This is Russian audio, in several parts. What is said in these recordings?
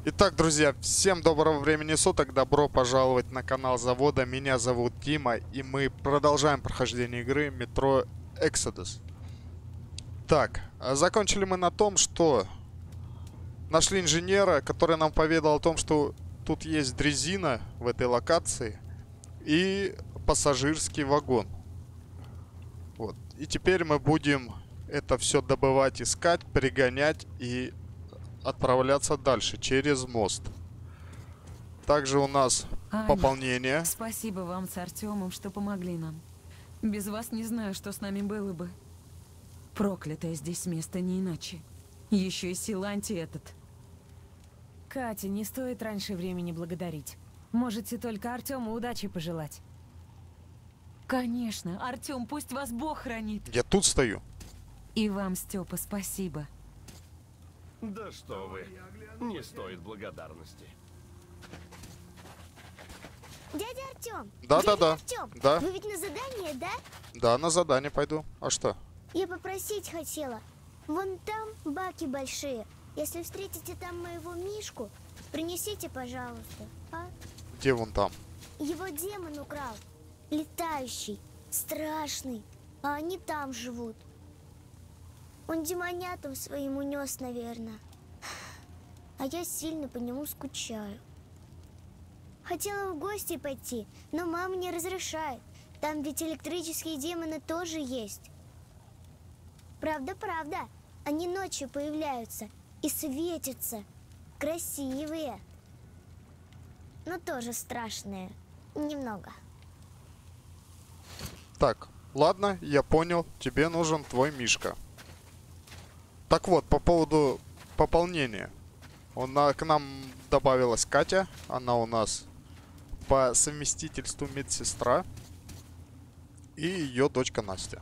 Итак, друзья, всем доброго времени суток, добро пожаловать на канал Завода. Меня зовут Дима, и мы продолжаем прохождение игры Metro Exodus. Так, закончили мы на том, что нашли инженера, который нам поведал о том, что тут есть дрезина в этой локации и пассажирский вагон. Вот. И теперь мы будем это все добывать, искать, пригонять и отправляться дальше через мост. Также у нас Аня, пополнение. Спасибо вам с Артемом, что помогли нам. Без вас не знаю, что с нами было бы. Проклятое здесь место, не иначе. Еще и Силанти этот. Катя, не стоит раньше времени благодарить. Можете только Артему удачи пожелать. Конечно, Артем, пусть вас Бог хранит. Я тут стою. И вам, Степа, спасибо. Да что вы, не стоит благодарности. Дядя Артем! Да. Артем! Да. Вы ведь на задание, да? Да, на задание пойду. А что? Я попросить хотела. Вон там баки большие. Если встретите там моего Мишку, принесите, пожалуйста, а? Где вон там? Его демон украл. Летающий, страшный. А они там живут. Он демонятам своим унес, наверное. А я сильно по нему скучаю. Хотела в гости пойти, но мама не разрешает. Там ведь электрические демоны тоже есть. Правда, они ночью появляются и светятся. Красивые. Но тоже страшные. Немного. Так, ладно, я понял. Тебе нужен твой Мишка. Так вот, по поводу пополнения. К нам добавилась Катя. Она у нас по совместительству медсестра. И ее дочка Настя.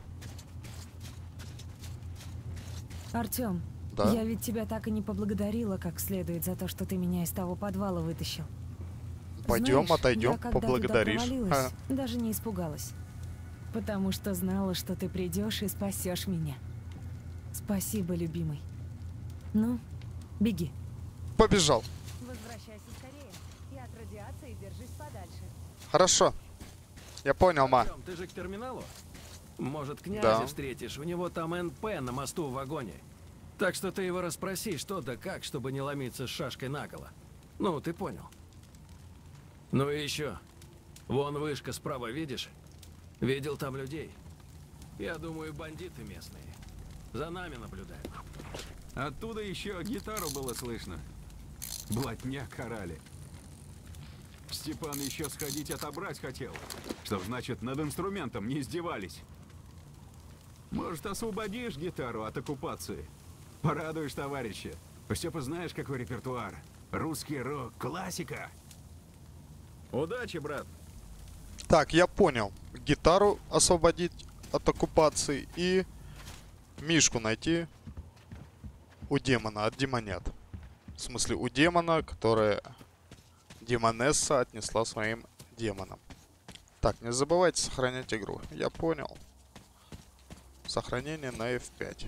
Артем, Да? я ведь тебя так и не поблагодарила как следует за то, что ты меня из того подвала вытащил. Пойдем, Знаешь, отойдем, я, когда поблагодаришь. туда провалилась, даже не испугалась. Потому что знала, что ты придешь и спасешь меня. Спасибо, любимый. Ну, беги. Побежал. Возвращайся скорее. И от радиации держись подальше. Хорошо. Я понял, ма. Артём, ты же к терминалу? Может, князя Да. встретишь? У него там НП на мосту в вагоне. Так что ты его расспроси, что да как, чтобы не ломиться с шашкой наголо. Ну, ты понял. Ну и еще. Вон вышка справа, видишь? Видел там людей. Я думаю, бандиты местные. За нами наблюдают. Оттуда еще гитару было слышно. Блатняк орали. Степан еще сходить отобрать хотел. Что значит, над инструментом не издевались. Может, освободишь гитару от оккупации? Порадуешь товарища. У Степа знаешь, какой репертуар? Русский рок, классика. Удачи, брат. Так, я понял. Гитару освободить от оккупации и Мишку найти у демона, от демонят. В смысле, у демона, которое демонесса отнесла своим демонам. Так, не забывайте сохранять игру. Я понял. Сохранение на F5.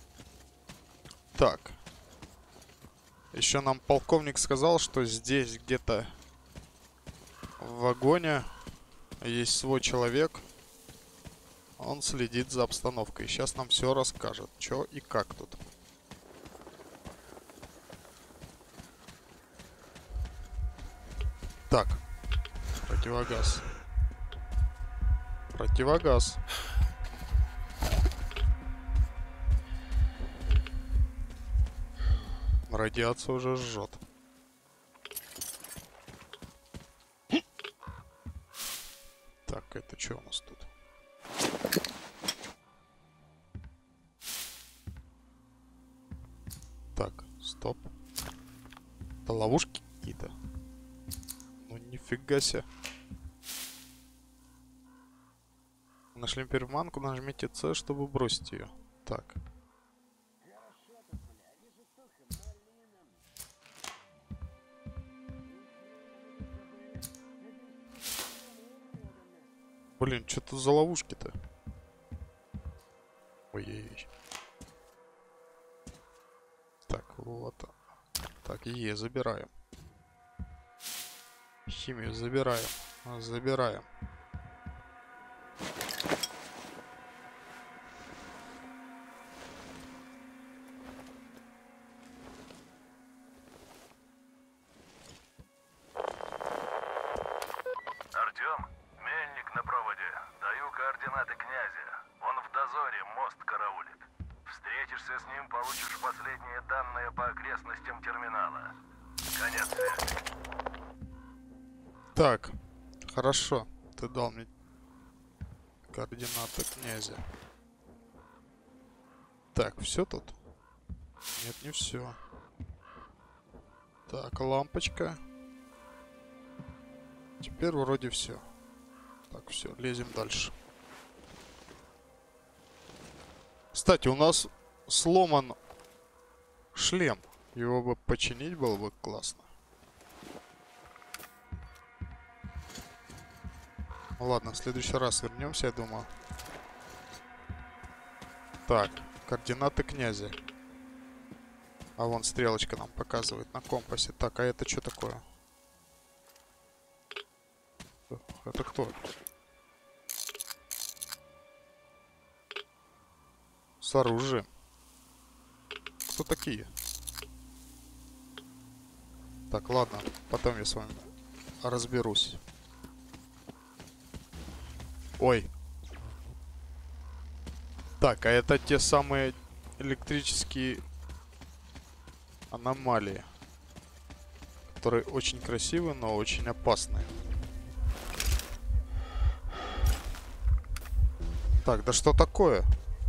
Так. Еще нам полковник сказал, что здесь где-то в вагоне есть свой человек. Он следит за обстановкой. Сейчас нам все расскажет, что и как тут. Так. Противогаз. Противогаз. Радиация уже жжет. Так, это что у нас тут? Так, стоп. Это ловушки какие-то. Ну нифига себе. Нашли перманку, нажмите С, чтобы бросить ее. Так. Блин, что тут за ловушки-то? Ой-ой-ой. Так, вот. Так, забираем. Химию забираем. Забираем. Артем, мельник на проводе. Даю координаты князя. Он в дозоре, мост караулит. Встретишься с ним, получишь последние данные по окрестностям терминала. Конец связи. Так, хорошо. Ты дал мне координаты князя. Так, все тут? Нет, не все. Так, лампочка. Теперь вроде все. Так, все, лезем дальше. Кстати, у нас сломан шлем. Его бы починить было бы классно. Ну ладно, в следующий раз вернемся, я думаю. Так, координаты князя. А вон стрелочка нам показывает на компасе. Так, а это что такое? Это кто? С оружием. Кто такие? Так, ладно, потом я с вами разберусь. Ой. Так, а это те самые электрические аномалии, которые очень красивые, но очень опасные. Так, да что такое?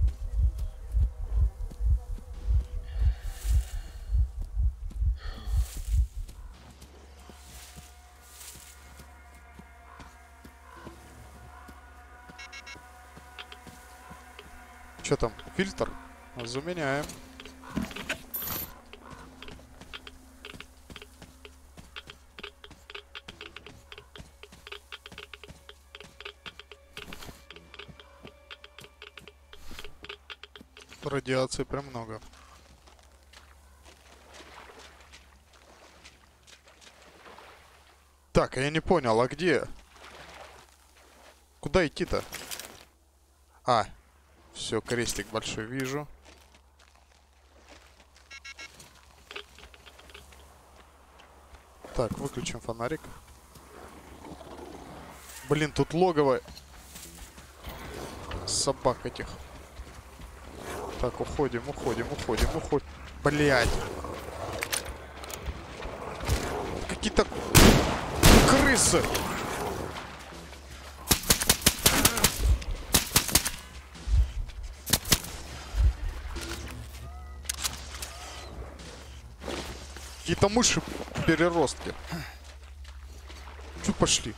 Что там? Фильтр? Заменяем. Радиации прям много. Так, а я не понял, а где? Куда идти-то? А, все, крестик большой вижу. Так, выключим фонарик. Блин, тут логово собак этих. Так, уходим. Блять. Какие-то крысы. Какие-то мыши-переростки. Чё пошли?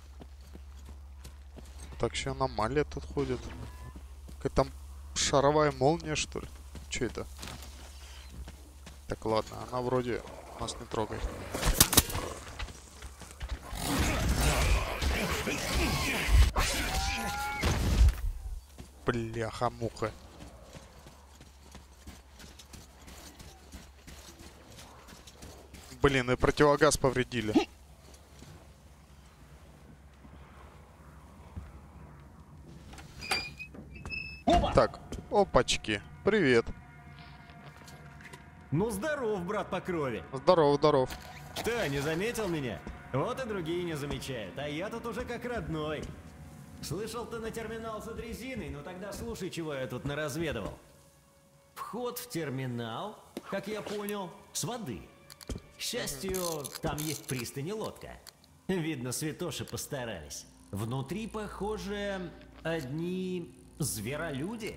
Так, еще аномалия тут ходит. Какая-то шаровая молния, что ли? Че это? Так, ладно, она вроде нас не трогает. Бляха-муха. Блин, и противогаз повредили. Так, опачки. Привет. Ну, здоров, брат по крови. Здоров, здоров. Что, не заметил меня? Вот и другие не замечают, а я тут уже как родной. Слышал, ты на терминал за дрезиной, ну тогда слушай, чего я тут наразведывал. Вход в терминал, как я понял, с воды. К счастью, там есть пристань и лодка. Видно, святоши постарались. Внутри, похоже, одни зверолюди.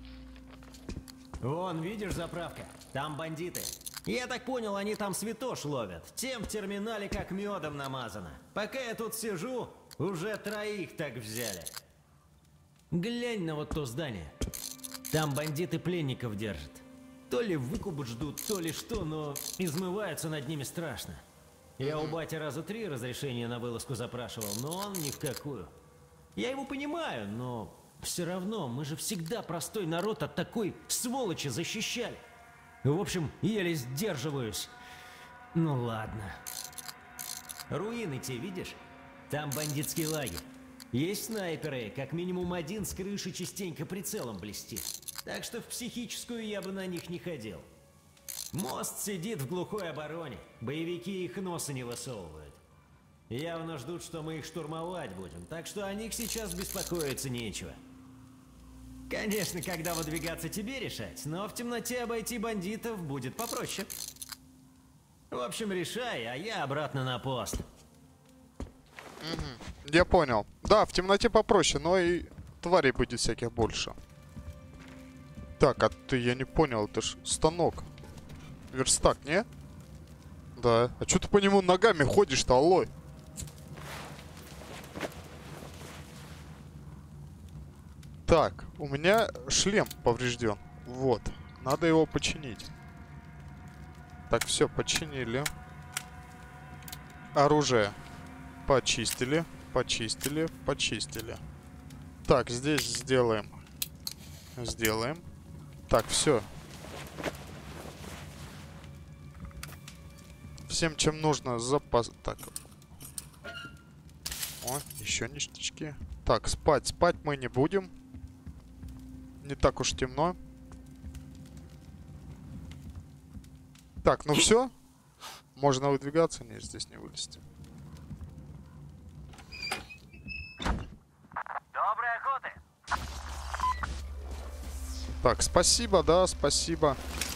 Вон, видишь, заправка? Там бандиты. Я так понял, они там святош ловят. Тем в терминале как медом намазано. Пока я тут сижу, уже 3 так взяли. Глянь на вот то здание. Там бандиты пленников держат. То ли выкуп ждут, то ли что, но измываются над ними страшно. Я у бати раза 3 разрешения на вылазку запрашивал, но он ни в какую. Я его понимаю, но все равно мы же всегда простой народ от такой сволочи защищали. В общем, еле сдерживаюсь. Ну ладно. Руины те видишь? Там бандитский лагерь. Есть снайперы, как минимум один с крыши частенько прицелом блестит. Так что в психическую я бы на них не ходил. Мост сидит в глухой обороне. Боевики их носа не высовывают. Явно ждут, что мы их штурмовать будем, так что о них сейчас беспокоиться нечего. Конечно, когда выдвигаться тебе решать, но в темноте обойти бандитов будет попроще. В общем, решай, а я обратно на пост. Я понял. Да, в темноте попроще, но и тварей будет всяких больше. Так, а ты, я не понял, это ж станок. Верстак, не? Да. А чё ты по нему ногами ходишь-то, алло? Так, у меня шлем поврежден. Вот. Надо его починить. Так, все, починили. Оружие. Почистили. Почистили. Почистили. Так, здесь сделаем. Сделаем. Так, все. Всем, чем нужно, запас. Так. О, еще ништячки. Так, спать. Спать мы не будем. Не так уж темно. Так, ну все. Можно выдвигаться. Нет, здесь не вылезти. Доброй охоты! Так, спасибо, да, спасибо.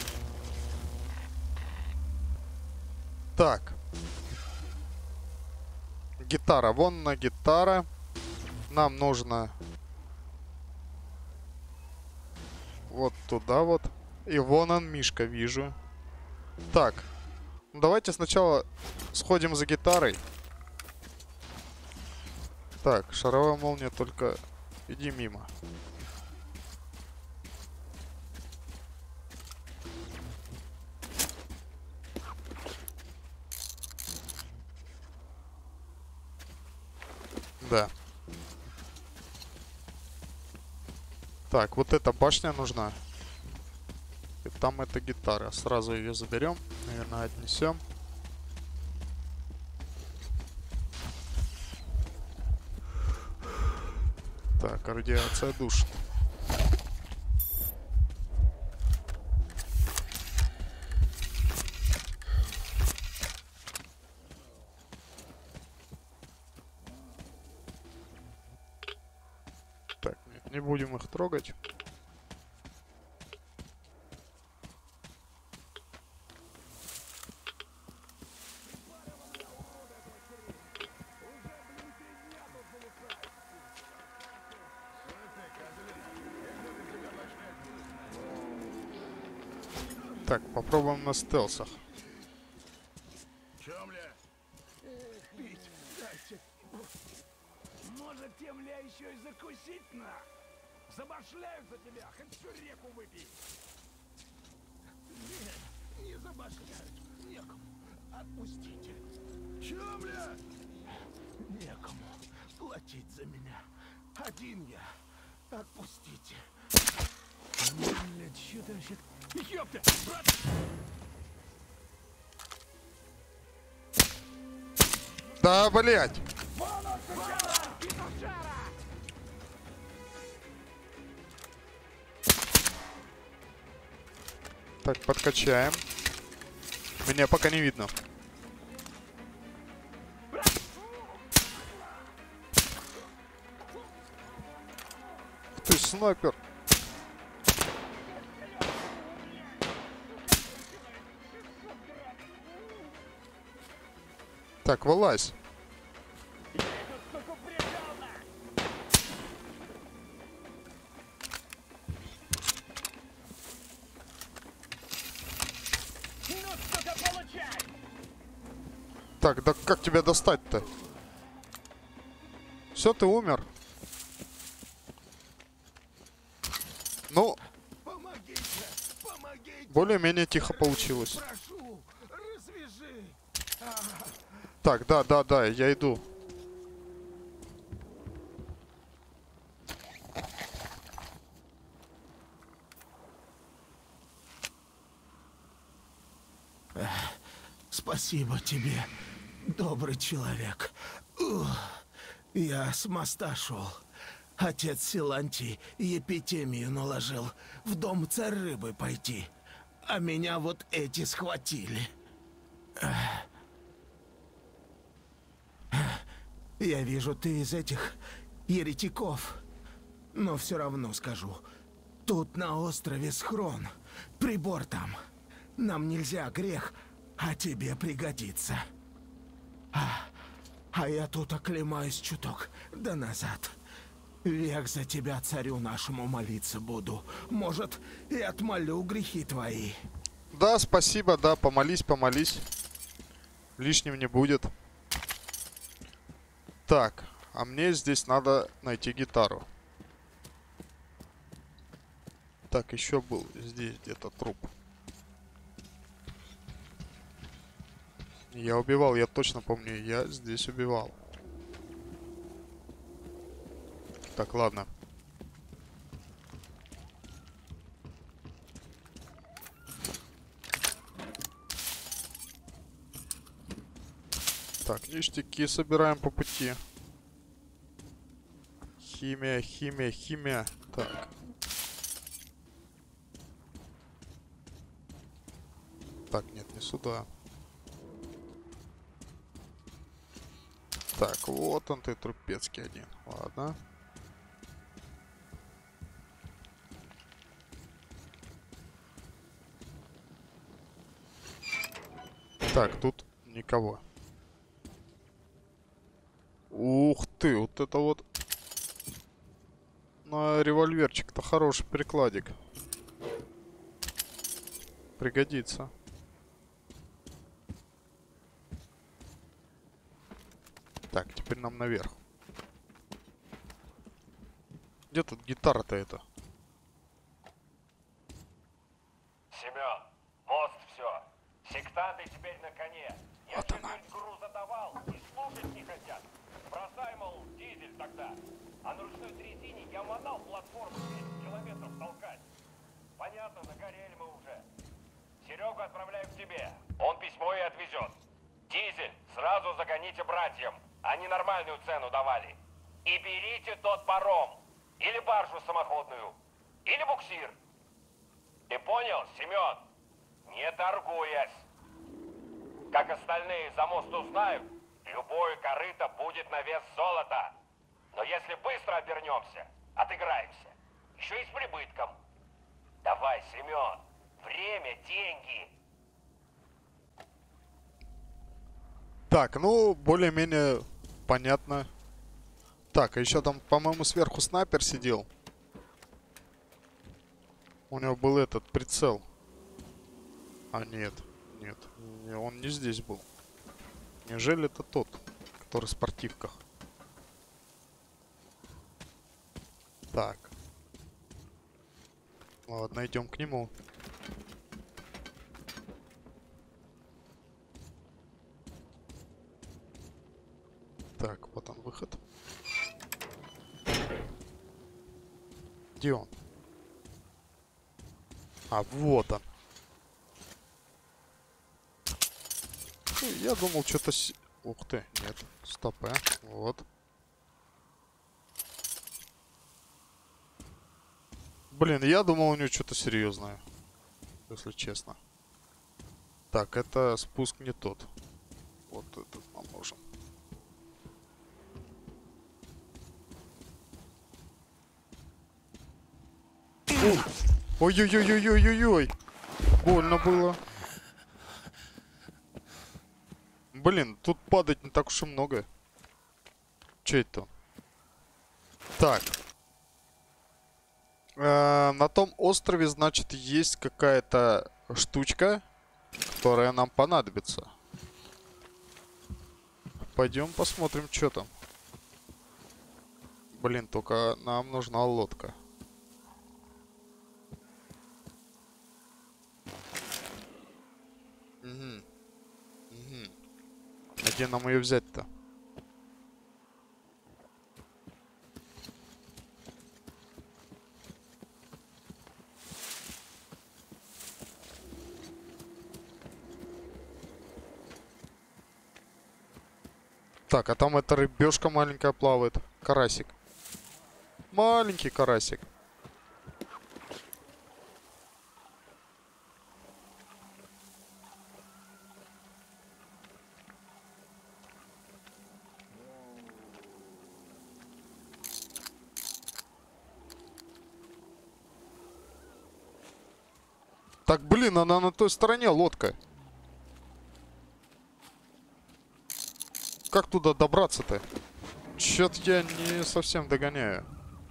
Так. Гитара. Вон на гитара. Нам нужно вот туда вот. И вон он, Мишка, вижу. Так. Ну, давайте сначала сходим за гитарой. Так, шаровая молния, только иди мимо. Да. Так, вот эта башня нужна. И там эта гитара. Сразу ее заберем. Наверное, отнесем. Так, радиация душит. Так, нет, не будем их трогать. Так, попробуем на стелсах. Пить дайте. Может, темля еще и закусить на? Забашляют за тебя, хоть всю реку выпей. Нет, не забашляют. Некому. Отпустите. Темля! Некому платить за меня. Один я. Отпустите. Блядь, что ты вообще... Ёпта! Брат! Да, блять! Так, подкачаем. Меня пока не видно. Ты снайпер. Так, вылазь. Так, да как тебя достать-то? Все, ты умер. Ну, более-менее тихо получилось. Прошу, развяжи. Так, да, я иду. Спасибо. Спасибо тебе, добрый человек. Ух, я с моста шел. Отец Силантий епитемию наложил в дом царь рыбы пойти. А меня вот эти схватили. Я вижу, ты из этих еретиков. Но все равно скажу. Тут на острове схрон. Прибор там. Нам нельзя грех, а тебе пригодится. А я тут оклемаюсь чуток, да назад. Век за тебя, царю нашему, молиться буду. Может, и отмолю грехи твои. Да, спасибо, да, помолись, помолись. Лишним не будет. Так, а мне здесь надо найти гитару. Так, еще был здесь где-то труп. Я убивал, я точно помню, я здесь убивал. Так, ладно. Так, ништяки собираем по пути. Химия, химия, химия. Так. Так, нет, не сюда. Так, вот он ты, трупецкий один. Ладно. Так, тут никого. Ух ты, вот это вот. На револьверчик-то хороший прикладик. Пригодится. Так, теперь нам наверх. Где тут гитара-то эта? Семен, мост все. Сектанты теперь на коне. Я Вот она. чуть груз задавал и слушать не хотят. Бросай, мол, дизель тогда. А на ручной трясине я мотал платформу 10 километров толкать. Понятно, нагорели мы уже. Серегу отправляю к тебе. Он письмо и отвезет. Дизель сразу загоните братьям. Они нормальную цену давали. И берите тот паром. Или баржу самоходную. Или буксир. Ты понял, Семен? Не торгуясь. Как остальные за мост узнают, любое корыто будет на вес золота. Но если быстро обернемся, отыграемся. Еще и с прибытком. Давай, Семен. Время, деньги. Так, ну, более-менее понятно. Так, а еще там, по-моему, сверху снайпер сидел. У него был этот прицел. А, нет. Нет. Он не здесь был. Неужели это тот, который в спортивках? Так. Ладно, идем к нему. Так, вот он выход. Где он? А, вот он. Я думал, что-то... Ух ты, нет. Стоп, вот. Блин, я думал, у него что-то серьезное. Если честно. Так, это спуск не тот. Вот этот нам нужен. Ой-ой-ой-ой-ой-ой-ой. Больно было. Блин, тут падать не так уж и много. Че это? Так. На том острове, значит, есть какая-то штучка, которая нам понадобится. Пойдем посмотрим, что там. Блин, только нам нужна лодка. Угу. Угу. А где нам ее взять-то? Так, а там эта рыбешка маленькая плавает. Карасик. Маленький карасик. Так, блин, она на той стороне, лодка. Как туда добраться-то? Чё-то я не совсем догоняю.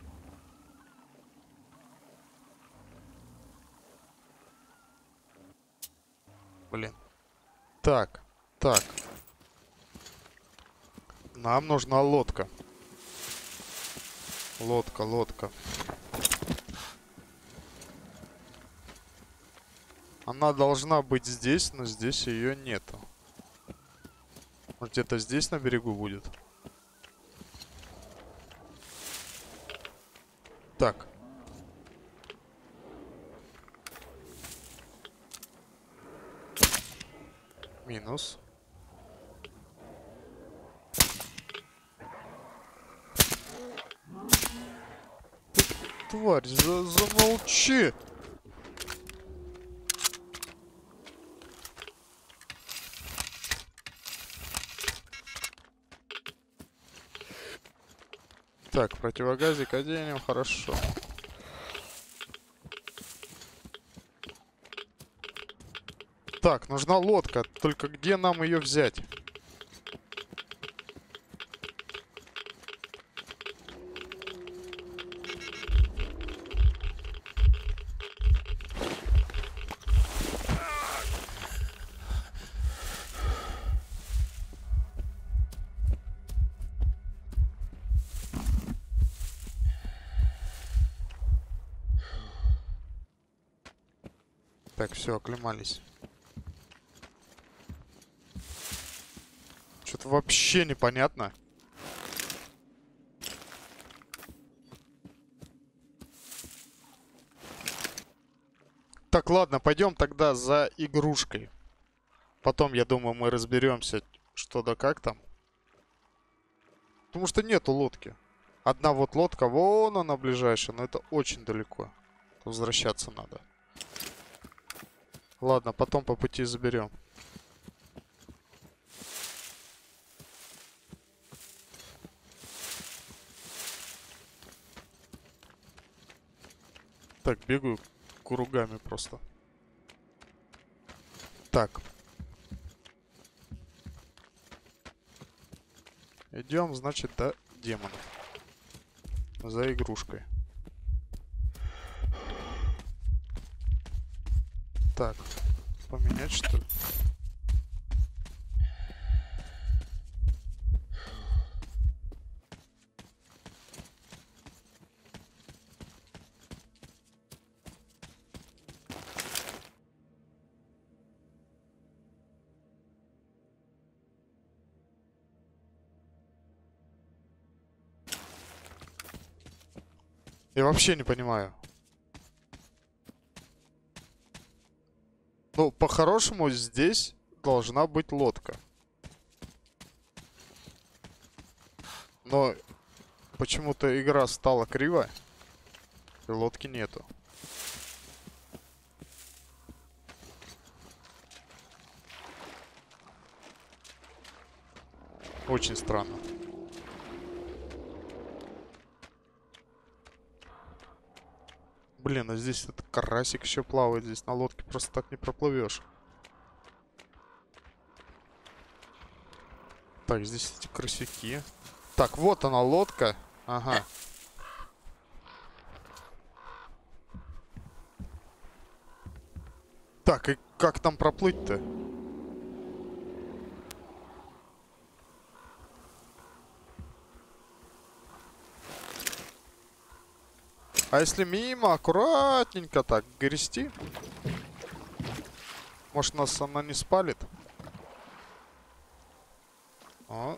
Блин. Так, так. Нам нужна лодка. Лодка, лодка. Она должна быть здесь, но здесь ее нету. Может, где-то здесь на берегу будет? Так. Минус. Тварь, замолчи! Так, противогазик оденем, хорошо. Так, нужна лодка, только где нам ее взять? Так, все, оклемались. Что-то вообще непонятно. Так, ладно, пойдем тогда за игрушкой. Потом, я думаю, мы разберемся, что да как там. Потому что нету лодки. Одна вот лодка, вон она ближайшая, но это очень далеко. Возвращаться надо. Ладно, потом по пути заберем. Так, бегаю кругами просто. Так. Идем, значит, до демонов. За игрушкой. Так, поменять, что ли? Я вообще не понимаю. Ну, по-хорошему, здесь должна быть лодка. Но почему-то игра стала криво, и лодки нету. Очень странно. Блин, а здесь этот карасик еще плавает. Здесь на лодке просто так не проплывешь. Так, здесь эти крысяки. Так, вот она лодка. Ага. Так, и как там проплыть-то? А если мимо, аккуратненько так грести? Может, нас она не спалит? О.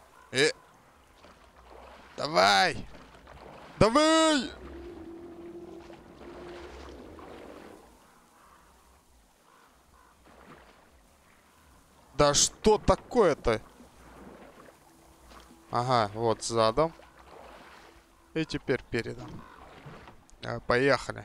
Давай! Давай! Да что такое-то? Ага, вот задом. И теперь передом. Поехали.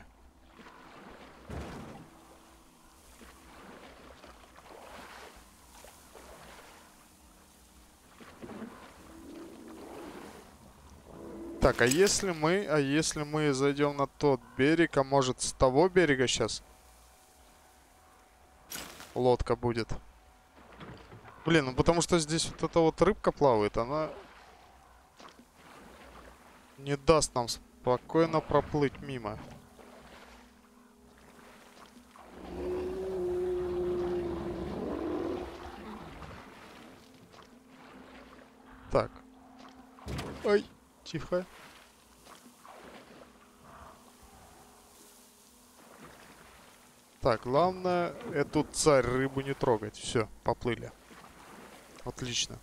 Так, а если мы зайдем на тот берег, а может с того берега сейчас лодка будет? Блин, ну потому что здесь вот эта вот рыбка плавает, она не даст нам спокойно проплыть мимо. Так. Ой, тихо. Так, главное, эту царь рыбу не трогать. Все, поплыли. Отлично.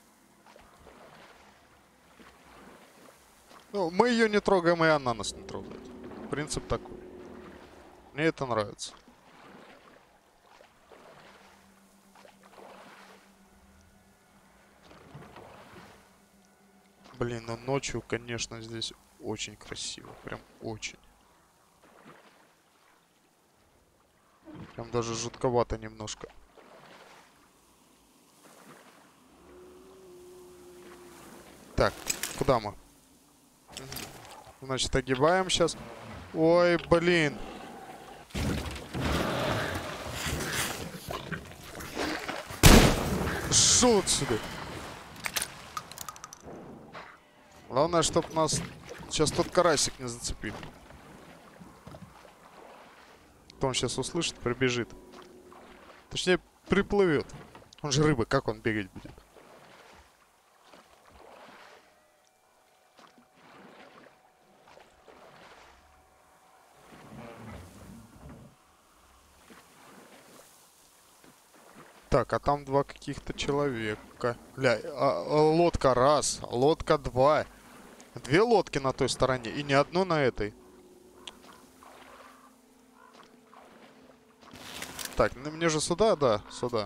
Ну, мы ее не трогаем, и она нас не трогает. Принцип такой. Мне это нравится. Блин, ну ночью, конечно, здесь очень красиво. Прям очень. Прям даже жутковато немножко. Так, куда мы? Значит, огибаем сейчас. Ой, блин. Шел отсюда. Главное, чтоб нас сейчас тот карасик не зацепил. Он сейчас услышит, прибежит. Точнее, приплывет. Он же рыба, как он бегать будет? Так, а там два каких-то человека. Бля, лодка раз, лодка два. Две лодки на той стороне и ни одну на этой. Так, ну мне же сюда, да, сюда.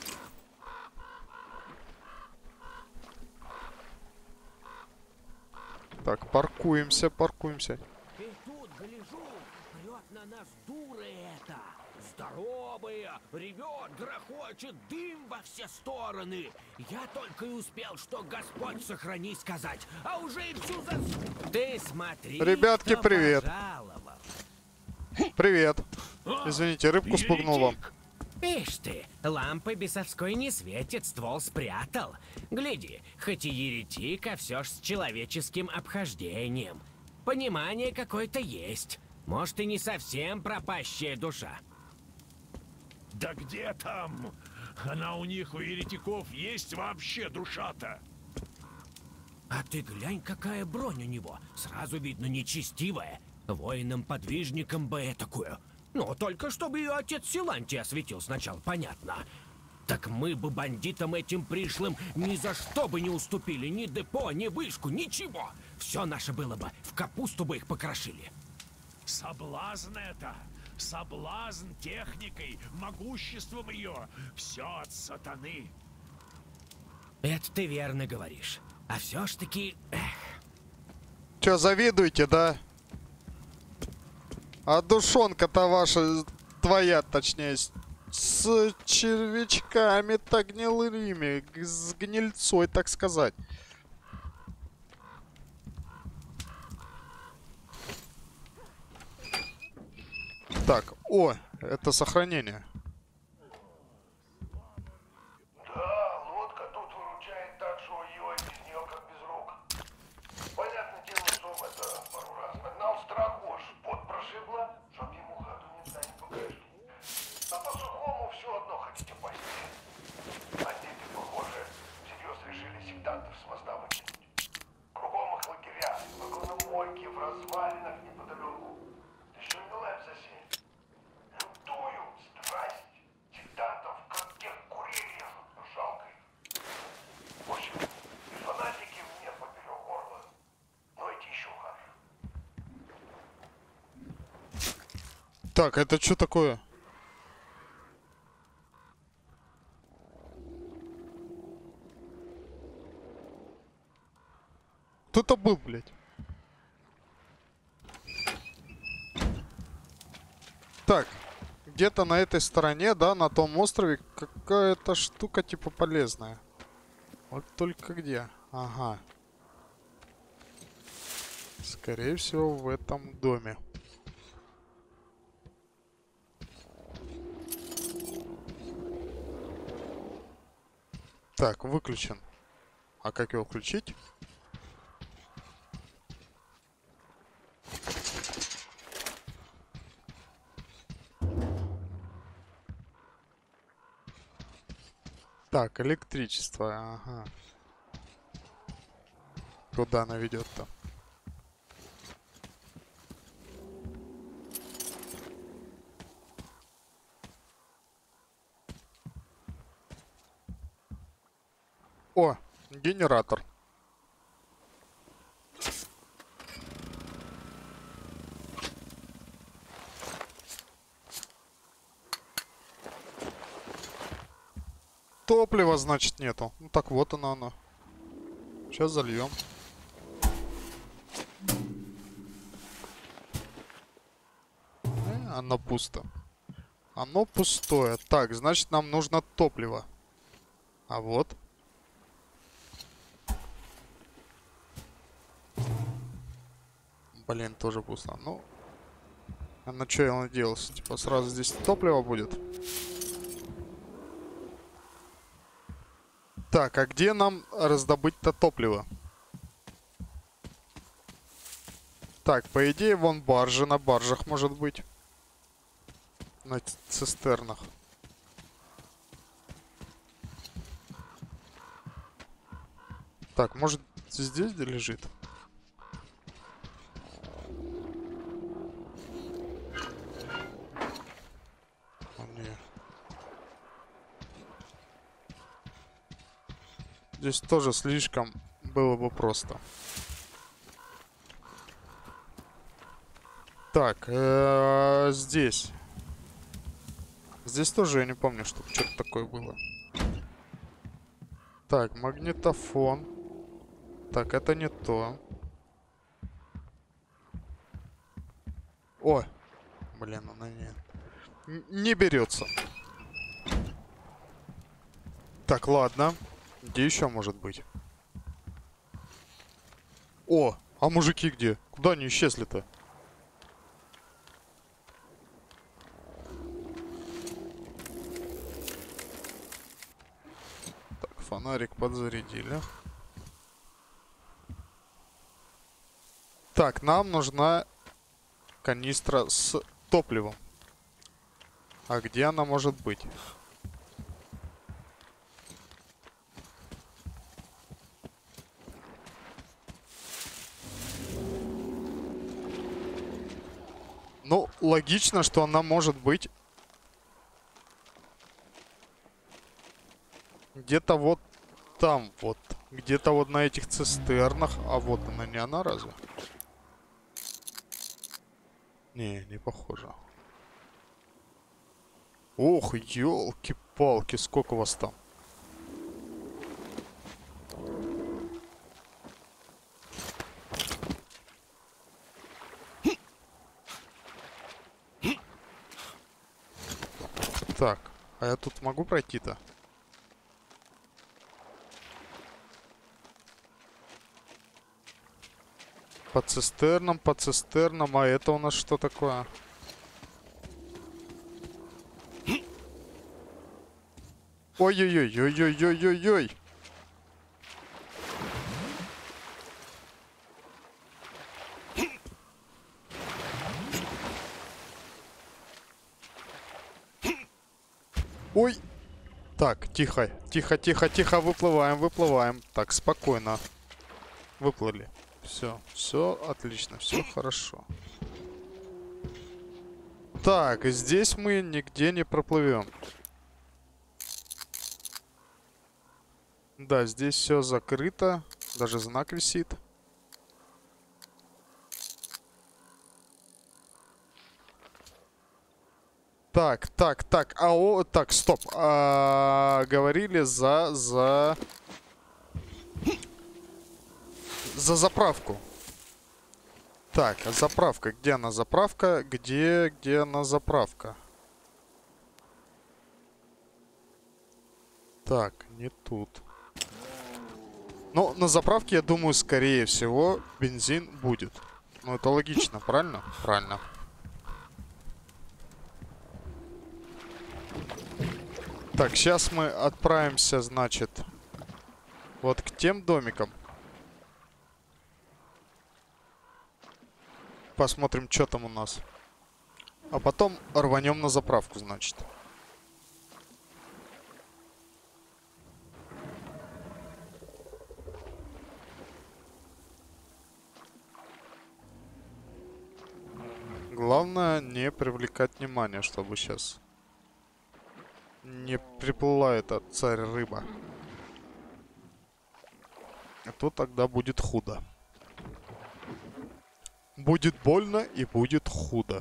Так, паркуемся, паркуемся. И тут, гляжу, прет на нас дура эта. Здоровая, ревет, грохочет, дым во все стороны. Я только и успел, что Господь сохрани сказать, а уже и всю за... Ты смотри, ребятки, кто привет. пожаловал. Привет. Извините, рыбку спугнул вам. Ишь ты, лампы бесовской не светит, ствол спрятал. Гляди, хоть и еретик, а все ж с человеческим обхождением. Понимание какое-то есть. Может, и не совсем пропащая душа. Да где там? Она у них, у еретиков, есть вообще душа-то. А ты глянь, какая бронь у него. Сразу видно, нечестивая. Воинам-подвижникам бы этакую. Ну, только чтобы ее отец Силантий осветил сначала, понятно. Так мы бы бандитам этим пришлым ни за что бы не уступили. Ни депо, ни вышку, ничего. Все наше было бы. В капусту бы их покрошили. Соблазн это. Соблазн техникой, могуществом ее. Все от сатаны. Это ты верно говоришь. А все ж таки... Че, завидуете, да? А душонка-то ваша, твоя, точнее, с червячками-то гнилыми, с гнильцой, так сказать. Так, о, это сохранение. Да, лодка тут выручает так, что ее без нее как без рук. Понятное дело, что это пару раз нагнал страху, аж пот прошибло, чтоб ему хату не станет покажи. А по-сухому все одно хотите пасти. Бандиты, похоже, всерьез решили сектантов с моста выкинуть. Кругом их лагеря, вокруг мойки, в развалинах неподалеку. Еще не лэп засеян. Лютую страсть сектантов, как тех курей режут, но жалко их. В общем, и фанатики мне поперек горла, но эти еще хуже. Так, это что такое? Кто это был, блядь? Так, где-то на этой стороне, да, на том острове какая-то штука типа полезная. Вот только где? Ага. Скорее всего, в этом доме. Так, выключен. А как его включить? Так, электричество, ага. Куда она ведет-то? О, генератор. Топлива, значит, нету. Ну так вот оно. Сейчас зальем. Оно пусто. Оно пустое. Так, значит, нам нужно топливо. А вот. Блин, тоже пусто. Ну. А на что я надеялся? Типа сразу здесь топливо будет. Так, а где нам раздобыть-то топливо? Так, по идее, вон баржи. На баржах может быть. На цистернах. Так, может здесь где лежит? Здесь тоже слишком было бы просто. Так, здесь. Здесь тоже я не помню, что что-то такое было. Так, магнитофон. Так, это не то. О! Блин, она не берется. Так, ладно. Где еще может быть? О! А мужики где? Куда они исчезли-то? Так, фонарик подзарядили. Так, нам нужна канистра с топливом. А где она может быть? Ну, логично, что она может быть где-то вот там вот. Где-то вот на этих цистернах. А вот она, не она разве? Не похоже. Ох, елки-палки, сколько вас там? Так, а я тут могу пройти-то? По цистернам, а это у нас что такое? Ой-ой-ой. Ой. Так, тихо, выплываем. Так, спокойно. Выплыли. Все отлично, все хорошо. Так, здесь мы нигде не проплывем. Да, здесь все закрыто. Даже знак висит. Так. Так, стоп. за заправку. Так, заправка. Где она заправка? Где она заправка? Так, не тут. Ну, на заправке, я думаю, скорее всего, бензин будет. Ну, это логично, правильно? Правильно. Так, сейчас мы отправимся, значит, вот к тем домикам. Посмотрим, что там у нас. А потом рванем на заправку, значит. Главное не привлекать внимание, чтобы сейчас не приплыла эта царь-рыба. А то тогда будет худо. Будет больно и будет худо.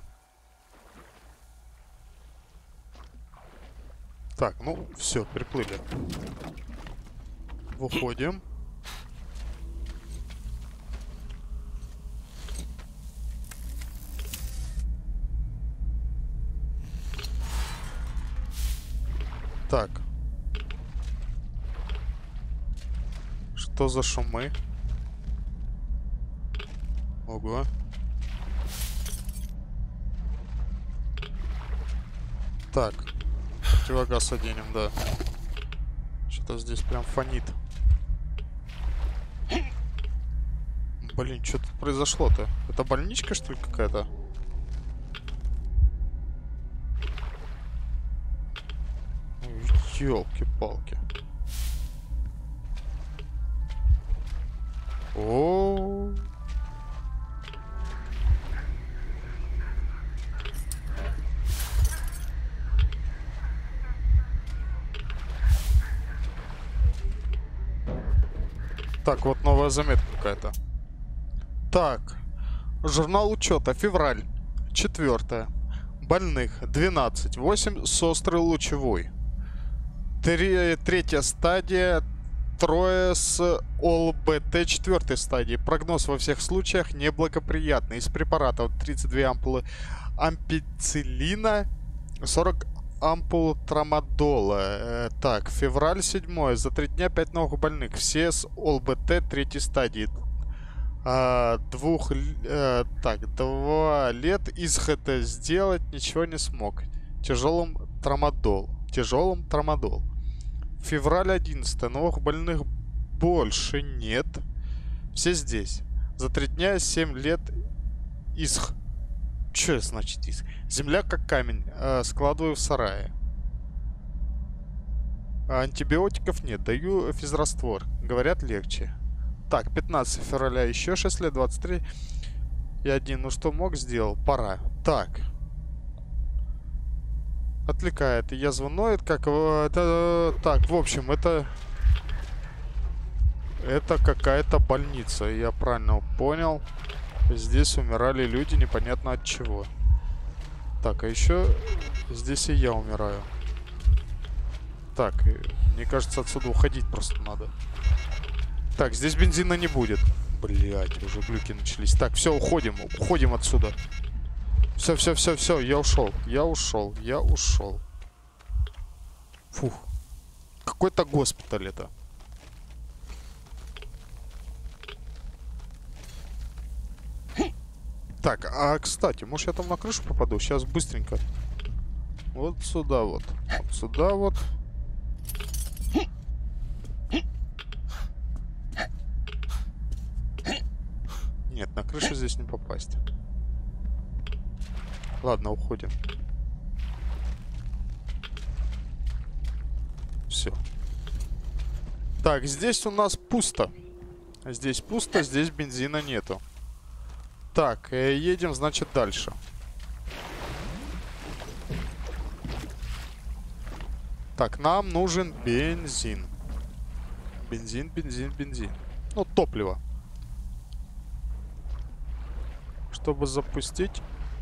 Так, ну все, приплыли. Выходим. Так. Что за шумы? Ого. Так. Противогаз оденем, да. Что-то здесь прям фонит. Блин, что тут произошло-то? Это больничка, что ли, какая-то? Ёлки-палки. О. Так, вот новая заметка какая-то. Так. Журнал учета. Февраль. 4. Больных 12. 8 с острой лучевой. 3-я стадия. 3 с ОЛБТ 4 стадии. Прогноз во всех случаях неблагоприятный. Из препаратов 32 ампулы ампицилина, 40 ампул трамадола. Так, февраль 7. За 3 дня 5 новых больных. Все с ОЛБТ 3 стадии. 2 лет из ХТ сделать ничего не смог. Тяжелым трамадол. Февраль 11. Новых больных больше нет. Все здесь. За 3 дня 7 лет исх. Что значит исх? Земля как камень. Складываю в сарае. Антибиотиков нет. Даю физраствор. Говорят, легче. Так, 15 февраля еще 6 лет. 23 и 1. Ну что мог, сделал. Пора. Так. Отвлекает. Язва ноет, как... Так, в общем, это какая-то больница. Я правильно понял. Здесь умирали люди непонятно от чего. Так, а еще здесь и я умираю. Так, мне кажется, отсюда уходить просто надо. Так, здесь бензина не будет. Блять, уже глюки начались. Так, все, уходим. Уходим отсюда. Все, я ушел. Фух. Какой-то госпиталь это. Так, а кстати, может я там на крышу попаду? Сейчас быстренько. Вот сюда вот. Вот сюда вот. Нет, на крышу здесь не попасть. Ладно, уходим. Все. Так, здесь у нас пусто. Здесь пусто, здесь бензина нету. Так, едем, значит, дальше. Так, нам нужен бензин. Бензин. Ну, топливо. Чтобы запустить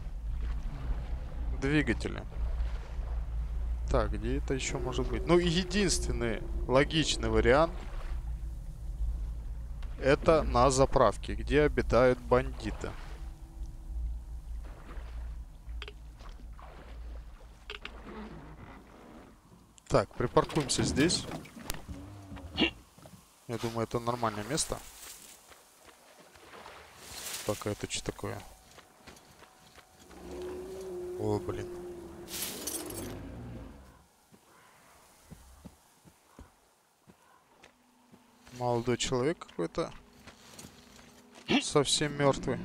двигатели. Так, где это еще может быть? Ну, единственный логичный вариант это на заправке, где обитают бандиты. Так, припаркуемся здесь. Я думаю, это нормальное место. Так, а это что такое? О, блин. Молодой человек какой-то. Совсем мертвый.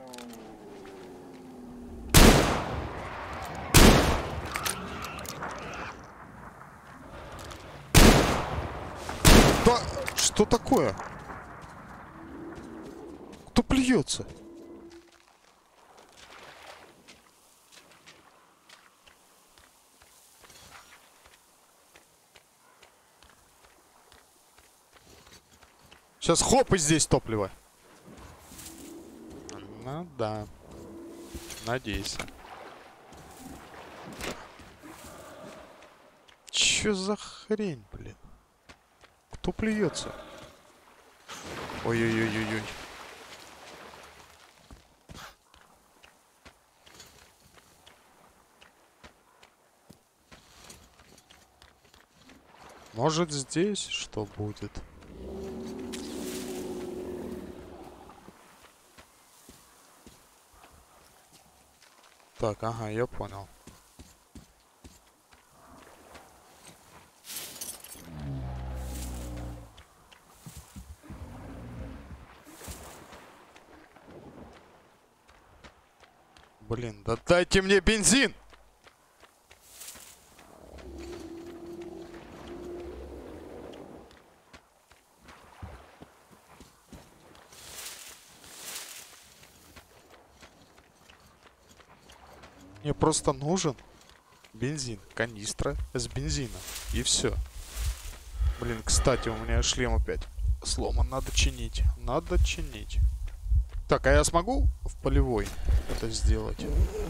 Да, что такое? Кто плюется? Сейчас хоп, и здесь топливо. Ну да. Надеюсь. Чё за хрень, блин? Кто плюется? Ой-ой-ой-ой-ой. Может, здесь что будет? Так, ага, я понял. Блин, да дайте мне бензин! Мне просто нужен бензин, канистра с бензином. И все. Блин, кстати, у меня шлем опять сломан. Надо чинить. Надо чинить. Так, а я смогу в полевой это сделать?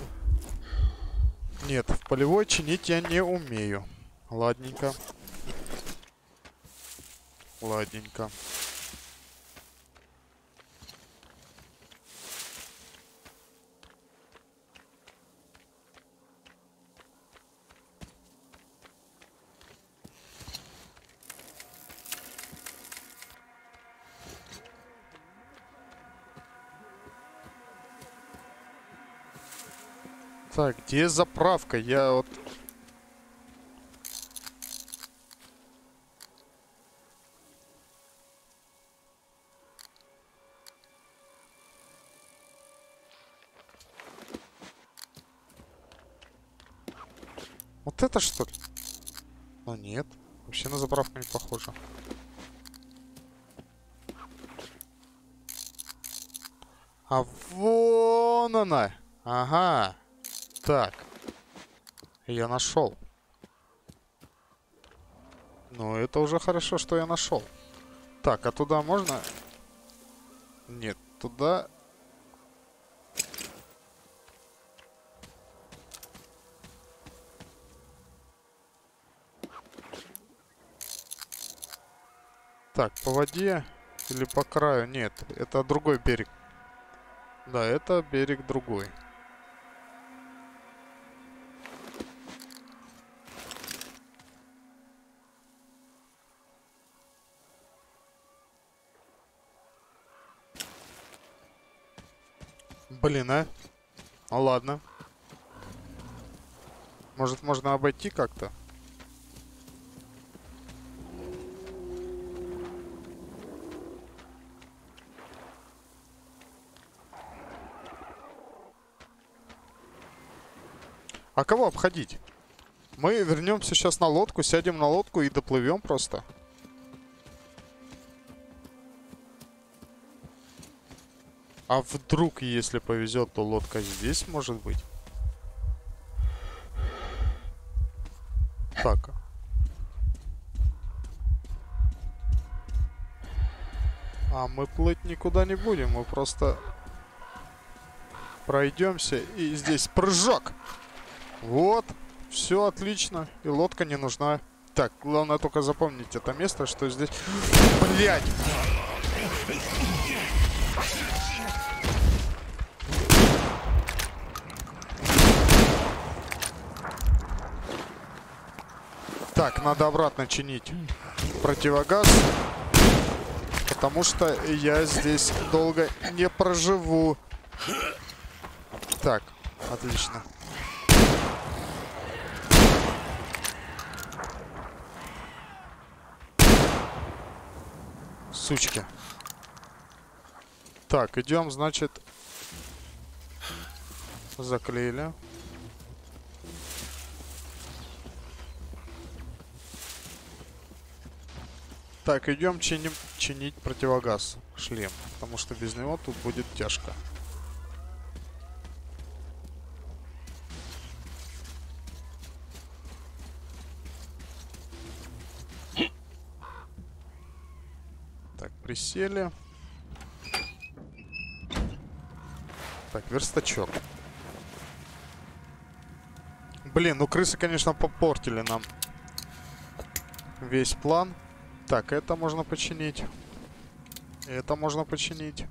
Нет, в полевой чинить я не умею. Ладненько. Ладненько. Так, где заправка? Я вот... Вот это что ли? Ну нет, вообще на заправку не похоже. А вон она! Ага. Так. Я нашел. Ну, это уже хорошо, что я нашел. Так, а туда можно? Нет, туда... Так, по воде или по краю? Нет, это другой берег. Да, это берег другой. Блин, а? Ну ладно. Может, можно обойти как-то? А кого обходить? Мы вернемся сейчас на лодку, сядем на лодку и доплывем просто. А вдруг, если повезет, то лодка здесь может быть? Так. А мы плыть никуда не будем, мы просто пройдемся и здесь прыжок. Вот, все отлично, и лодка не нужна. Так, главное только запомнить это место, что здесь... Блять! Так, надо обратно чинить противогаз, потому что я здесь долго не проживу. Так, отлично. Сучки. Так, идем, значит, заклеили. Так, идем чинить противогаз, шлем, потому что без него тут будет тяжко. Так, присели. Так, верстачок. Блин, ну крысы, конечно, попортили нам весь план. Так, это можно починить. Это можно починить.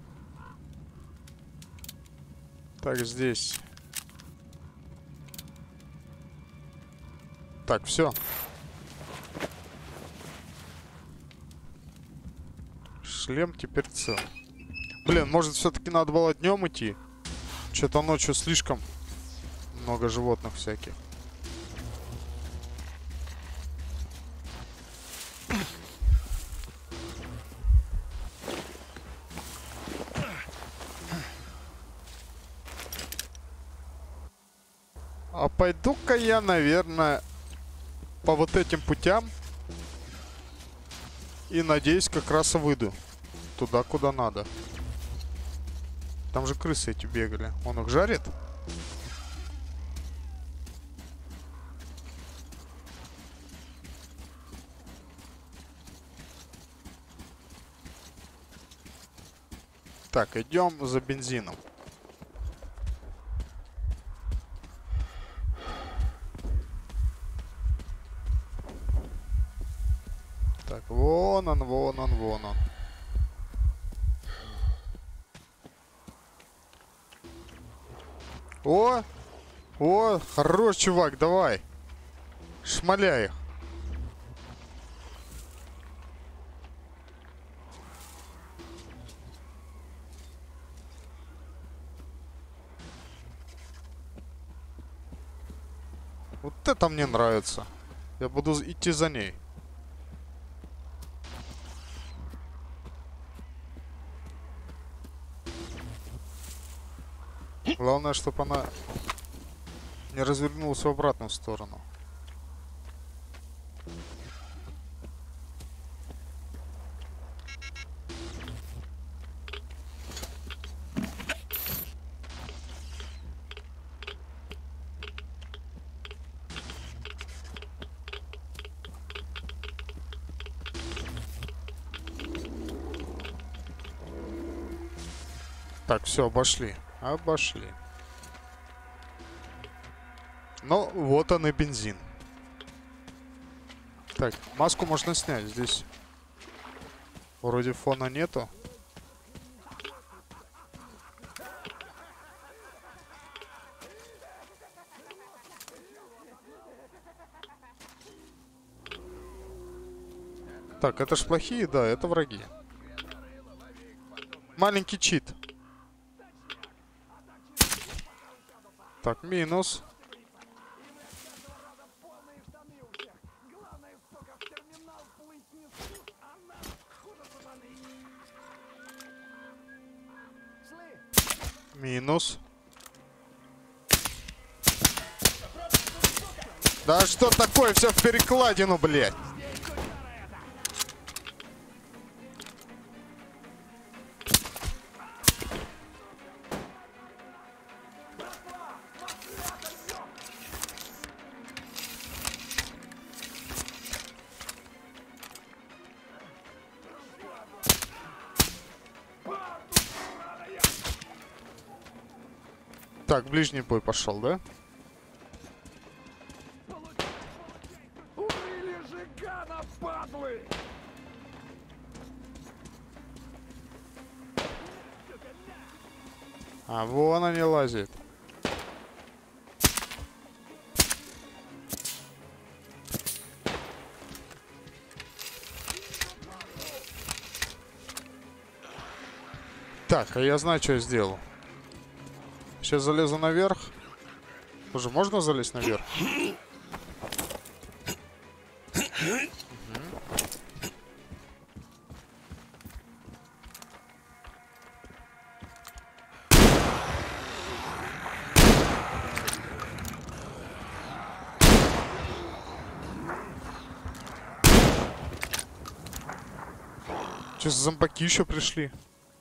Так, здесь. Так, все. Шлем теперь цел. Блин, может все-таки надо было днем идти? Что-то ночью слишком много животных всяких. А пойду-ка я, наверное, по вот этим путям. И надеюсь, как раз и выйду туда, куда надо. Там же крысы эти бегали. Он их жарит? Так, идем за бензином. Так, вон он, вон он, вон он. О! О, хорош, чувак, давай. Шмаляй их. Вот это мне нравится. Я буду идти за ней. Главное, чтобы она не развернулась в обратную сторону. Так, все, обошли. Обошли. Ну, вот он и бензин. Так, маску можно снять. Здесь вроде фона нету. Так, это ж плохие, да, это враги. Маленький чит. Так, минус. Минус. Да что такое? Все в перекладину, блядь. Так, ближний бой пошел, да? Убили жигана, падлы! А вон они лазят. Так, а я знаю, что я сделал. Сейчас залезу наверх. Уже можно залезть наверх? Что за зомбаки еще пришли?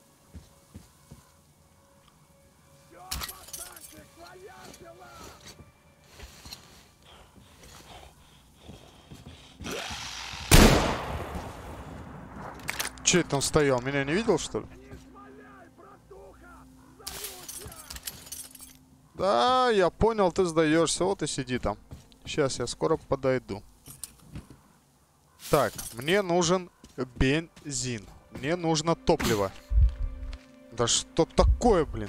Че это он стоял? Меня не видел, что ли? Да, я понял, ты сдаешься. Вот и сиди там. Сейчас я скоро подойду. Так, мне нужен бензин. Мне нужно топливо. Да что такое, блин?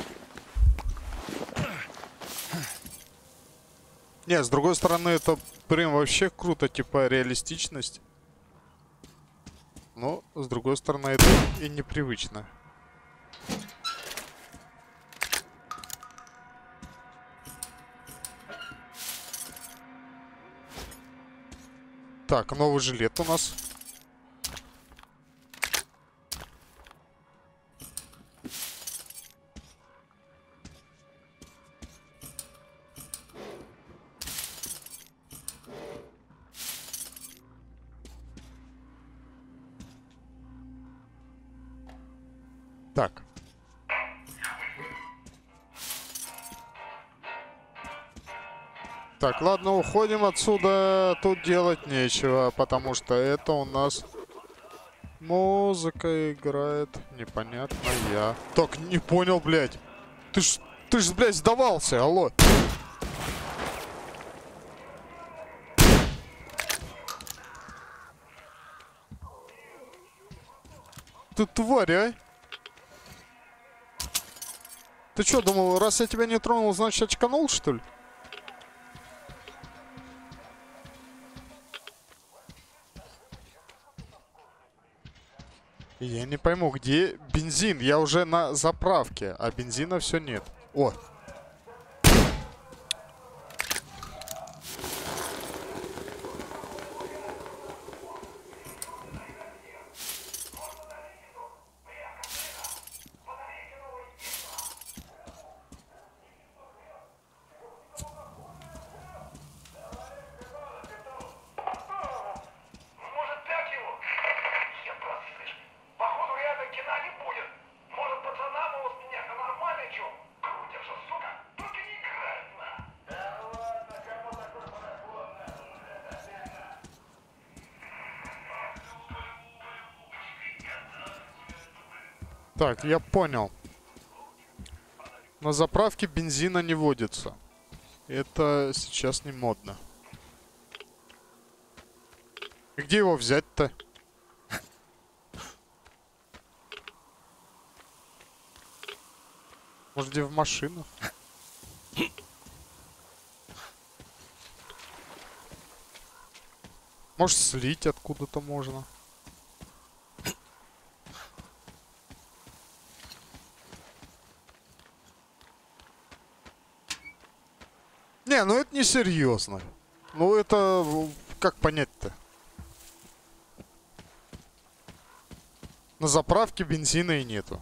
Не, с другой стороны, это прям вообще круто, типа реалистичность. Но, с другой стороны, это и непривычно. Так, новый жилет у нас. Так. Так, ладно, уходим отсюда. Тут делать нечего, потому что это у нас музыка играет непонятная. Так, не понял, блядь. Ты ж, блядь, сдавался, алло. Ты тварь, а? Ты что, думал, раз я тебя не тронул, значит очканул, что ли? Я не пойму, где бензин? Я уже на заправке, а бензина все нет. О! Может, так его? Я просто слышу. Походу, рядом кино не будет. Может, пацанам у вас меня нормально, чё? Крутишься, сука. Только не играет, на. Да ладно, кому такой парахон, Так, я понял. На заправке бензина не водится. Это сейчас не модно. И где его взять-то? Может, где в машину? Может, слить откуда-то можно? Не, ну это не серьезно. Ну это как понять-то? На заправке бензина и нету.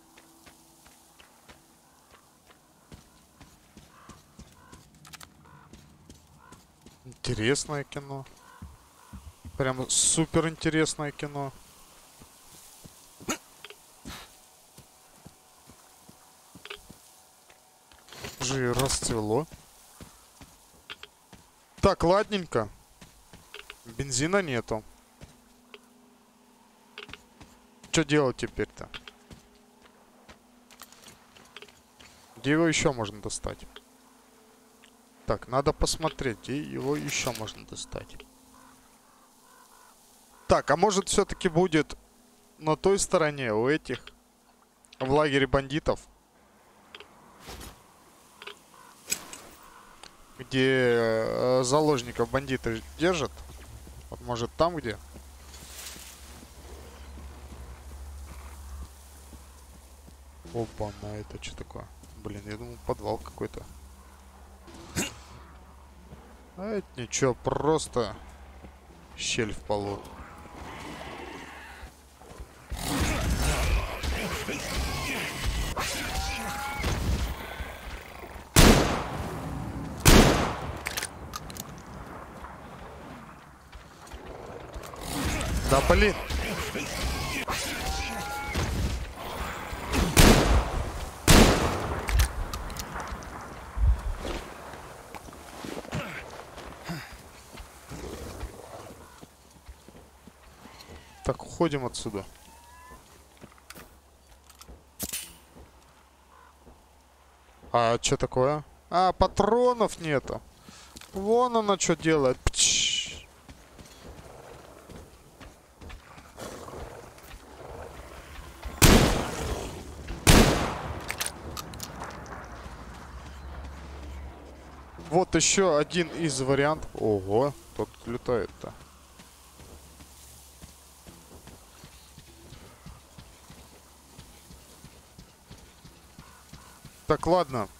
Интересное кино. Прям супер интересное кино. Уже расцвело. Так, ладненько. Бензина нету. Что делать теперь-то? Где его еще можно достать? Так, надо посмотреть, где его еще можно достать. Так, а может все-таки будет на той стороне, у этих, в лагере бандитов? где заложников бандиты держат. Вот, может, там где? Опа, на это что такое? Блин, я думал, подвал какой-то. А это ничего, просто щель в полу. Да блин! Так, уходим отсюда. А что такое? А, патронов нету. Вон она что делает. Пч. Вот еще один из вариантов. Ого, тот летает-то. Так, ладно.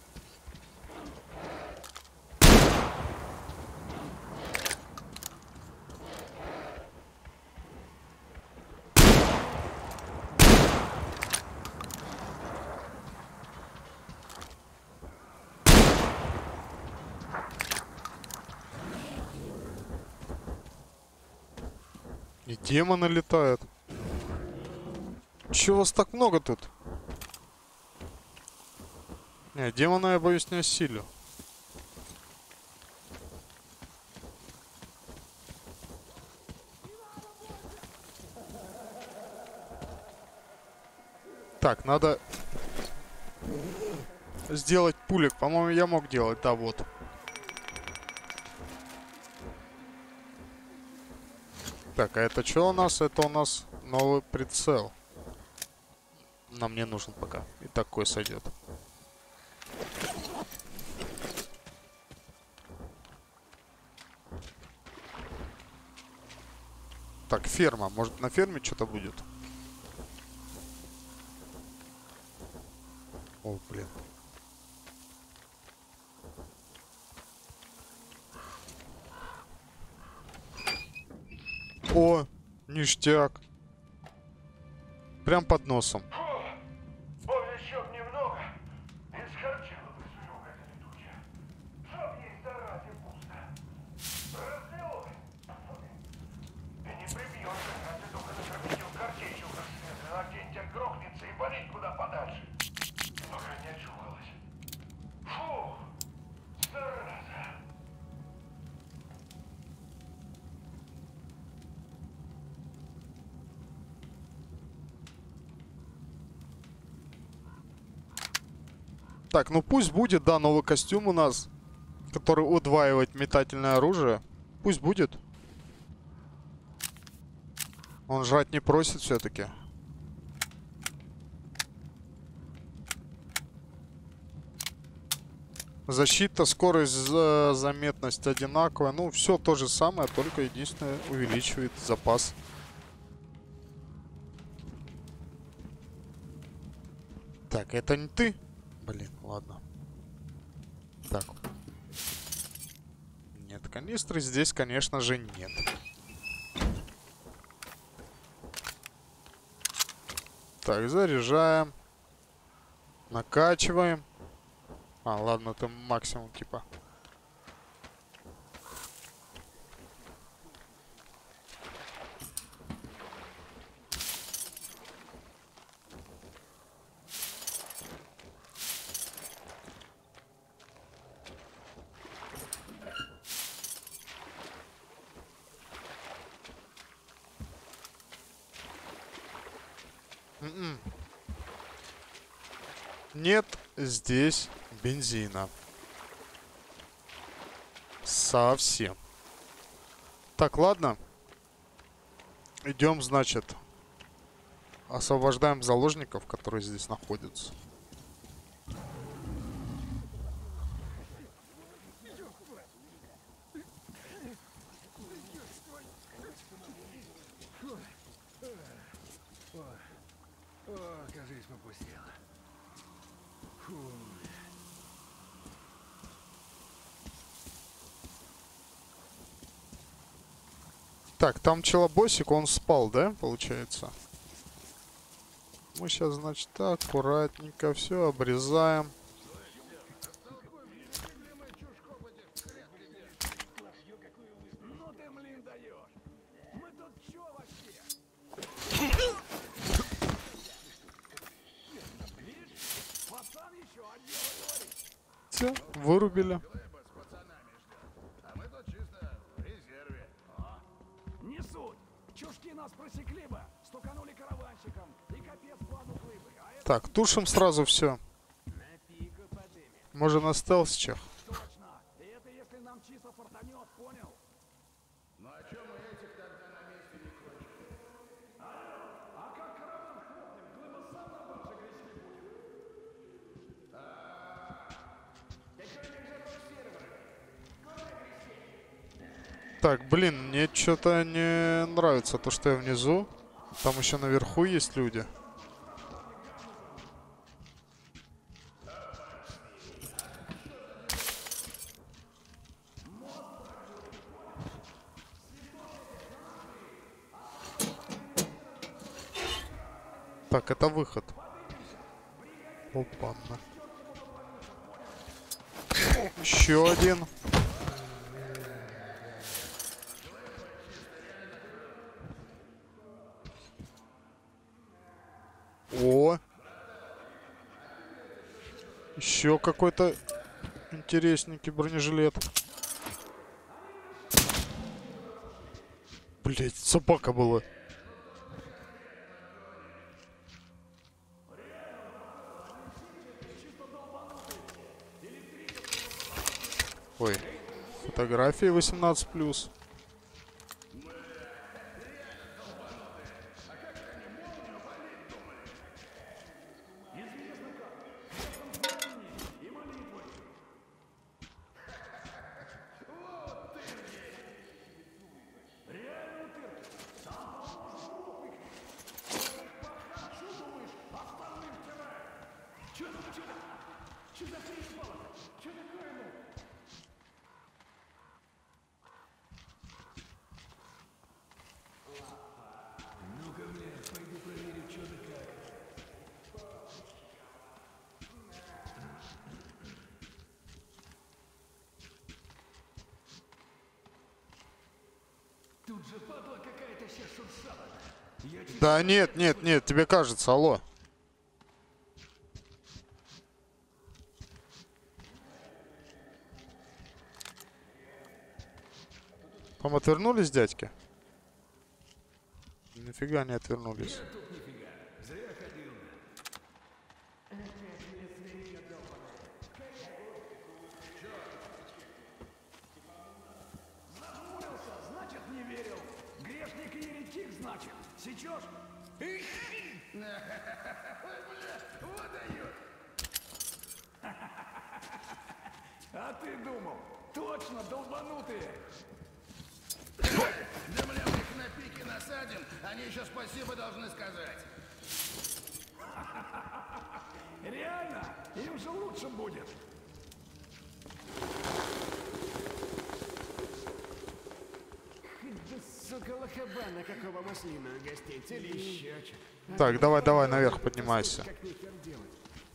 И демоны летают. Чего вас так много тут? Не, демона я боюсь не осилю. Так, надо сделать пулек. По-моему, я мог делать. Да, вот. Так, а это что у нас? Это у нас новый прицел. Нам не нужен пока. И такой сойдет. Так, ферма. Может, на ферме что-то будет? О, блин. О, ништяк. Прям под носом. Еще немного. Исхарчила бы зверюга эта летучая. Чтоб ей заразе пусто. Разлилось. И не прибьешься, а ты только накропитил картечью расследовал, а день тебя грохнется и болеть куда подальше. Пока не очухалась. Фу, зараза. Так, ну пусть будет, да, новый костюм у нас, который удваивает метательное оружие. Пусть будет. Он жрать не просит все-таки. Защита, скорость, заметность одинаковая. Ну, все то же самое, только единственное увеличивает запас. Так, это не ты? Блин, ладно. Так. Нет, канистры здесь, конечно же, нет. Так, заряжаем. Накачиваем. А, ладно, это максимум, типа. Нет здесь бензина. Совсем. Так, ладно. Идем, значит. Освобождаем заложников, которые здесь находятся. О, кажись, попустила. Фу. Так, там челобосик, он спал, да, получается? Мы сейчас, значит, аккуратненько все обрезаем. Все, вырубили. Не суть. Чушки нас просекли бы, стуканули караванщиком, и капец плану плывы. Так, тушим сразу все. Можно на стелсчах. Точно. И это если нам чисто фартанет, понял? Ну а чё мы этих тогда на месте не кончили? А как караван хлопнем, глыба сам на барже грести будет. Так, блин, мне что-то не нравится то, что я внизу. Там еще наверху есть люди. Так, это выход. Опа-на. Еще один. О! Еще какой-то интересненький бронежилет. Блять, собака была. Ой, фотографии 18+. Тут же падла какая-то сейчас шуршала. Да нет, нет, нет, тебе кажется, алло. Там отвернулись, дядьки? Нифига не отвернулись. Значит, не верил. Грешник и еретик, значит. Сечешь? Вот дает. А ты думал, точно долбанутые. Да бля, мы их на пике насадим, они еще спасибо должны сказать. Реально? Им же лучше будет. Сука, лохабана, какого маслина гостить или щечек. Так, давай, давай, наверх поднимайся. Как нехер делать.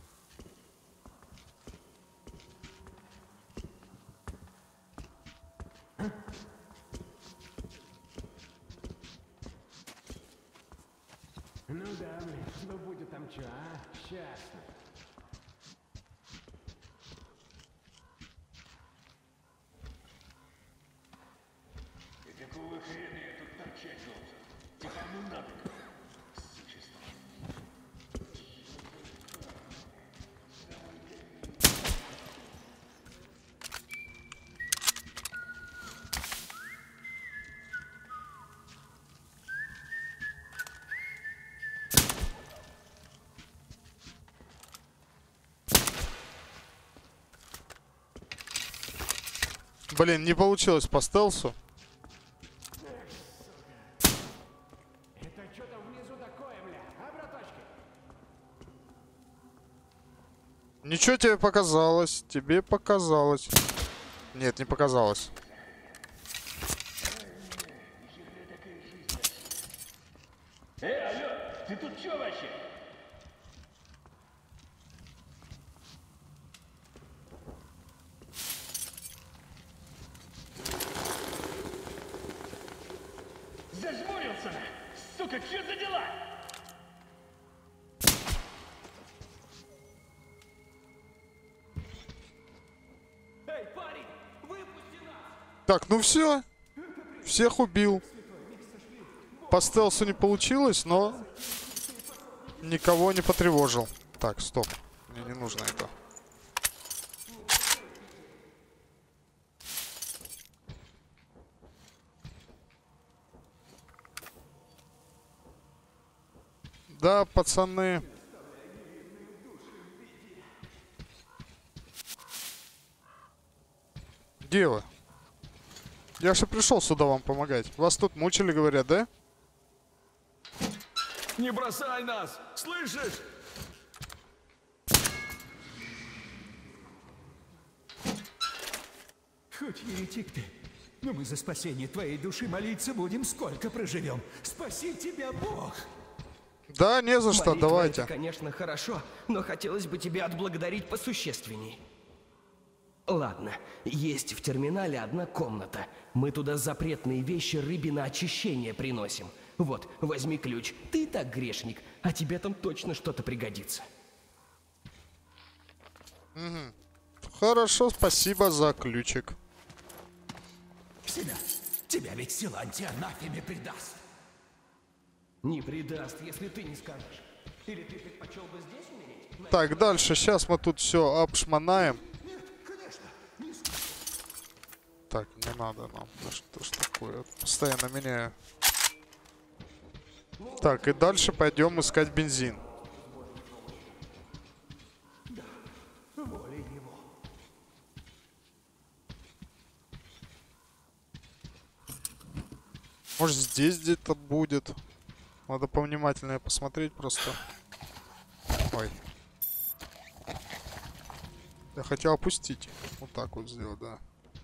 Ну да, блин, ну будет там чё, а? Счастье. И какого хрена я тут торчать должен? Типа, ну надо, существо. Блин, не получилось по стелсу. Это что там внизу такое, бля? А, браточки? Ничего тебе показалось. Тебе показалось. Нет, не показалось. Алло, ты тут чё вообще? Зажмурился! Сука, чё за дела? Эй, парень, выпусти нас! Так, ну все. Всех убил. По стелсу не получилось, но никого не потревожил. Так, стоп. Мне не нужно это. Да, пацаны. Где вы? Я же пришел сюда вам помогать. Вас тут мучили, говорят, да? Не бросай нас! Слышишь? Хоть еретик ты, но мы за спасение твоей души молиться будем, сколько проживем. Спаси тебя, Бог! Да, не за что, Молитва давайте. это, конечно, хорошо, но хотелось бы тебя отблагодарить посущественней. Ладно, есть в терминале одна комната. Мы туда запретные вещи рыбе на очищение приносим. Вот, возьми ключ. Ты и так грешник, а тебе там точно что-то пригодится. Угу. Хорошо, спасибо за ключик. Себя, тебя ведь Силантий анафеме предаст. Не предаст, если ты не скажешь. Или ты предпочел бы здесь умереть? Так, дальше. Сейчас мы тут все обшмонаем. Так, не надо нам. Да что ж такое? Постоянно меняю. Так, и дальше пойдем искать бензин. Может, здесь где-то будет. Надо повнимательнее посмотреть просто. Ой. Я хотел опустить. Вот так вот сделать, да.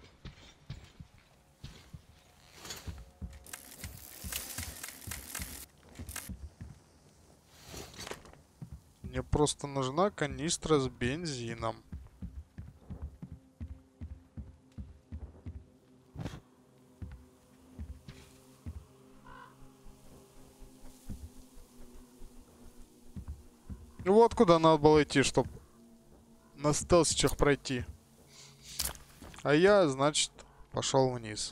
Мне просто нужна канистра с бензином. Вот куда надо было идти, чтобы на стелсичах пройти. А я, значит, пошел вниз.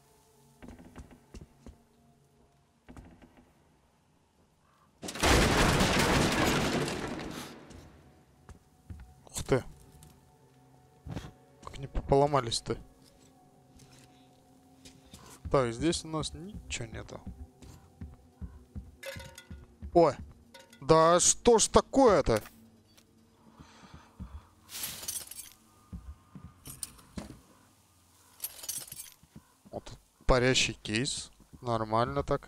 Ух ты. Как они поломались-то. Так, здесь у нас ничего нету. Ой. Да что ж такое-то? Вот тут парящий кейс. Нормально так.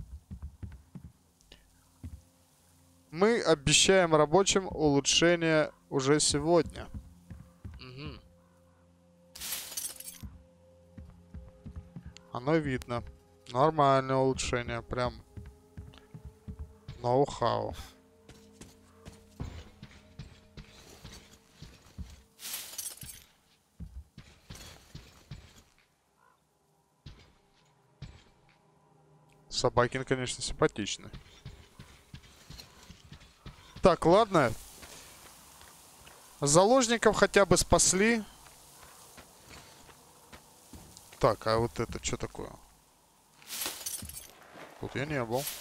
Мы обещаем рабочим улучшение уже сегодня. Угу. Оно видно. Нормальное улучшение. Прям ноу-хау. Собакин, конечно, симпатичный. Так, ладно. Заложников хотя бы спасли. Так, а вот это что такое? Тут я не был.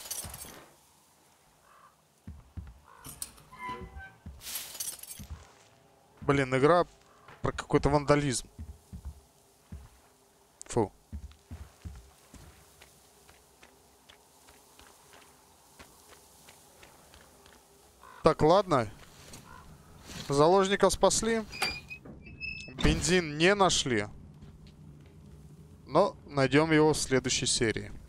Блин, игра про какой-то вандализм. Фу. Так, ладно. Заложников спасли. Бензин не нашли. Но найдем его в следующей серии.